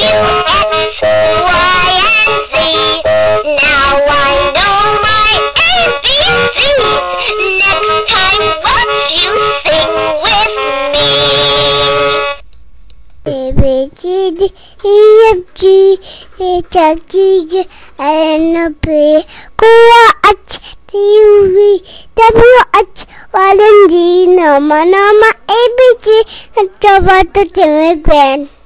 X, Y, and Z. Now I know my ABCs. Next time, won't you sing with me? A, B, C, D, E, F, G, H, I, J, K, L, M, N, P, Q, R, S, T, U, V, W, X, Y, and Z. Nama, nama, ABC. Coba tu cewek band.